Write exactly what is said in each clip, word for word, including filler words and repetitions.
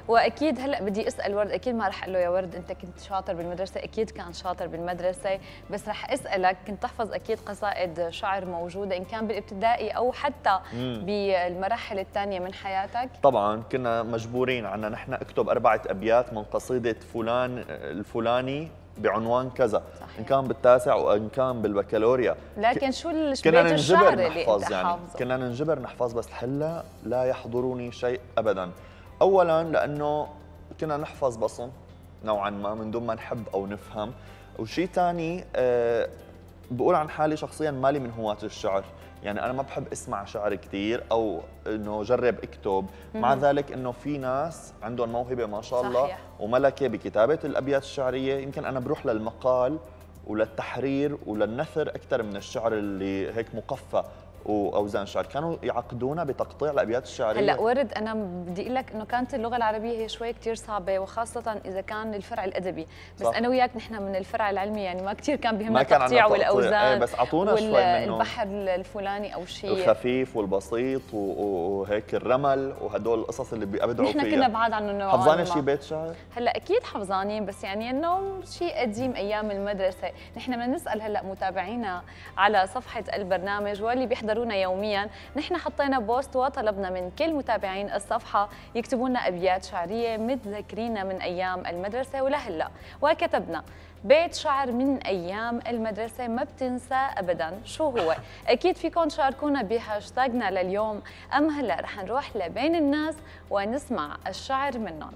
واكيد هلا بدي اسال ورد، اكيد ما رح اقول له يا ورد انت كنت شاطر بالمدرسه، اكيد كان شاطر بالمدرسه، بس رح اسالك كنت تحفظ اكيد قصائد شعر موجوده ان كان بالابتدائي او حتى مم. بالمراحل الثانيه من حياتك؟ طبعا كنا مجبورين عنا نحن اكتب اربعه ابيات من قصيده فلان الفلاني بعنوان كذا. صحيح. ان كان بالتاسع وان كان بالبكالوريا. لكن شو كنا ننجبر نحفظ يعني حافظه. كنا ننجبر نحفظ، بس هلا لا يحضرني شيء ابدا. اولا لانه كنا نحفظ بصم نوعا ما من دون ما نحب او نفهم، وشيء ثاني أه بقول عن حالي شخصيا مالي من هواة الشعر، يعني انا ما بحب اسمع شعر كثير او انه جرب اكتب. مع ذلك انه في ناس عندهم موهبه ما شاء الله صحيح. وملكه بكتابه الابيات الشعريه، يمكن انا بروح للمقال وللتحرير وللنثر اكثر من الشعر اللي هيك مقفى واوزان شعر. كانوا يعقدونا بتقطيع الابيات الشعريه. هلا ورد انا بدي اقول لك انه كانت اللغه العربيه هي شوي كثير صعبه، وخاصه اذا كان الفرع الادبي، بس صح. انا وياك نحن من الفرع العلمي يعني ما كثير كان بيهمنا التقطيع والاوزان. ايه بس اعطونا شوي منه البحر الفلاني او شيء الخفيف والبسيط وهيك الرمل وهدول القصص اللي بيبدعوا فيها. نحن كنا بعاد عنه نوعا ما. حفظاني شي بيت شعر؟ هلا اكيد حفظاني، بس يعني انه شيء قديم ايام المدرسه. نحن بدنا نسال هلا متابعينا على صفحه البرنامج واللي بيحضرونا يوميا، نحن حطينا بوست وطلبنا من كل متابعين الصفحه يكتبوا لنا ابيات شعريه متذكرين من ايام المدرسه ولهلا، وكتبنا بيت شعر من ايام المدرسه ما بتنسى ابدا. شو هو؟ اكيد فيكم تشاركونا بهاشتاجنا لليوم. اما هلا رح نروح لبين الناس ونسمع الشعر منهم.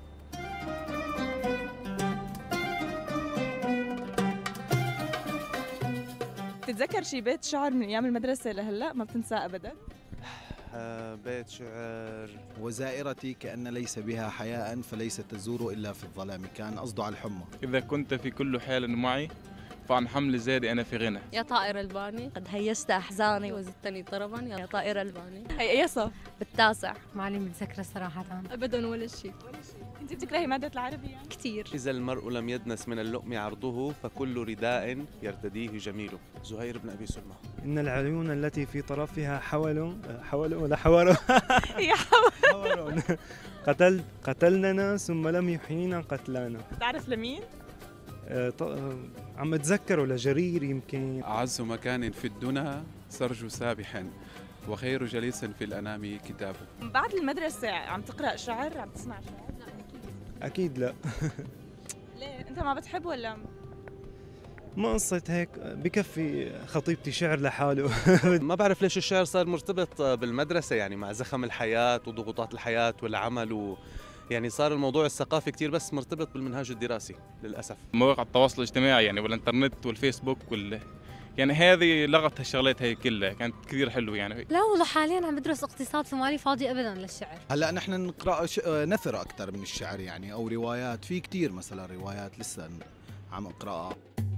تتذكر شي بيت شعر من ايام المدرسه لهلا ما بتنساه ابدا؟ آه بيت شعر: وزائرتي كأن ليس بها حياء فليس تزور إلا في الظلام. كان قصده على الحمى. إذا كنت في كل حال معي فعن حمل زادي أنا في غنى. يا طائر الباني قد هيست أحزاني وزدتني طربا يا طائر الباني. هي أي صف؟ بالتاسع. مالي متذكرة صراحة أبدا ولا شيء. أنت بتكرهي مادة العربي يعني؟ كثير. إذا المرء لم يدنس من اللؤم عرضه فكل رداء يرتديه جميله. زهير بن أبي سلمى. إن العيون التي في طرفها حول حول ولا حور هي حور قتل قتلنا ثم لم يحيينا قتلانا. بتعرف لمين؟ أه عم اتذكره لجرير يمكن. أعز مكان في الدنا سرج سابحا وخير جليس في الأنام كتابه. بعد المدرسة عم تقرأ شعر؟ عم تسمع شعر؟ لا أكيد لا. ليه؟ أنت ما بتحب ولا؟ ما قصة هيك، بكفي خطيبتي شعر لحاله. ما بعرف ليش الشعر صار مرتبط بالمدرسة، يعني مع زخم الحياة وضغوطات الحياة والعمل و... يعني صار الموضوع الثقافي كتير بس مرتبط بالمنهاج الدراسي للأسف. مواقع التواصل الاجتماعي يعني والإنترنت والفيسبوك وال يعني هذه لغت هالشغلات هي كلها، كانت كثير حلوه يعني. لا والله حاليا عم بدرس اقتصاد فمالي فاضي ابدا للشعر. هلا نحن نقرا ش... نثر اكثر من الشعر يعني، او روايات. في كثير مثلا روايات لسه عم اقراها.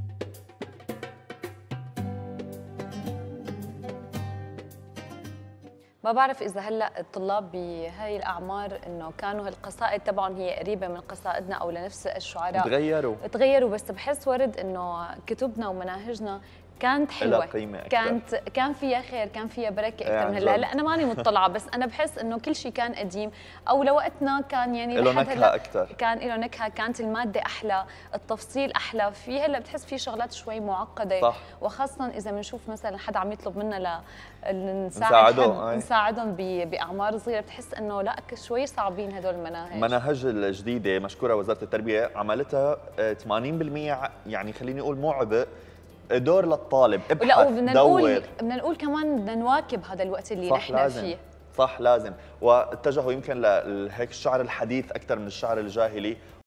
ما بعرف اذا هلا الطلاب بهاي الاعمار انه كانوا هالقصائد تبعهم هي قريبه من قصائدنا او لنفس الشعراء. تغيروا تغيروا بس بحس ورد انه كتبنا ومناهجنا كانت حلوه، كانت كان فيها خير، كان فيها بركه اكثر من هلا. هلا انا ماني مطلعه بس انا بحس انه كل شيء كان قديم او لوقتنا كان يعني له نكهه اكثر، كان له نكهه، كانت الماده احلى، التفصيل احلى. في هلا بتحس في شغلات شوي معقده صح. وخاصه اذا بنشوف مثلا حدا عم يطلب منا لنساعد نساعدهم باعمار صغيره، بتحس انه لا شوي صعبين هدول المناهج. المناهج الجديده مشكوره وزاره التربيه عملتها ثمانين بالمئة، يعني خليني اقول مو عبء، دور للطالب. ابحث لا وبدنا نقول بدنا نقول كمان بدنا نواكب هذا الوقت اللي نحن لازم. فيه. صح لازم، واتجهوا يمكن لهيك الشعر الحديث اكثر من الشعر الجاهلي،